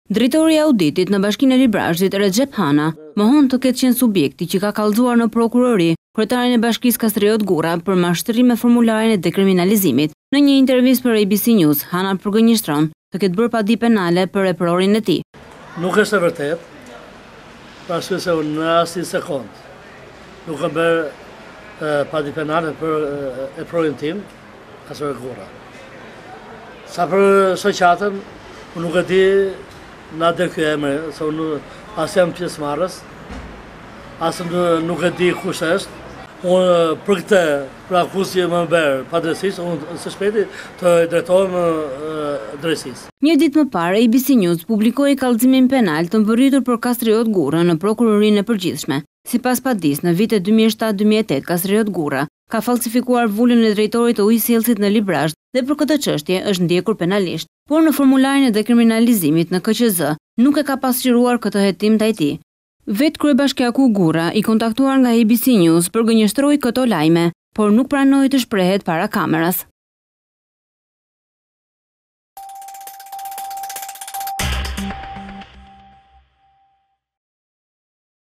Drejtori i auditit në Bashkinë e Librazhit, Recep Hana, mohon të ketë qenë subjekti që ka kallëzuar në prokurori kryetarin e Bashkisë Kastriot Gurra për mashtrim me formularin e dekriminalizimit. Në një intervistë për ABC News, Hana përgënjeshtron të ketë bërë padi penale për eprorin e tij. Nuk është e vërtet, pasi se unë në asnjë sekond nuk kam bërë padi penale për eprorin tim, Kastriot Gurra. Sa për shoqatën, unë nuk e di na dhe kjo emre, se unë asë jam pjesëmarrës, asë nuk e di kush është. Unë për këtë, pra akuzë më bërë pa drejtësisë, unë së shpejti të drejtohem drejtësisë. Një ditë më parë, ABC News publikoi kallëzimin penal të mbërritur për Kastriot Gurra në prokurorinë e përgjithshme. Sipas padisë, në vitet 2007-2008, Kastriot Gurra ka falsifikuar vulën e drejtorit të ujësjellësit në Librazh dhe për këtë çështje është ndjekur penalisht. Por në formularin e dekriminalizimit në KQZ nuk e ka pasqyruar këtë hetim ndaj tij. Vetë kryebashkiaku Gurra, i kontaktuar nga ABC News, përgënjeshtroi këto lajme, por nuk pranoi të shprehet para kameras.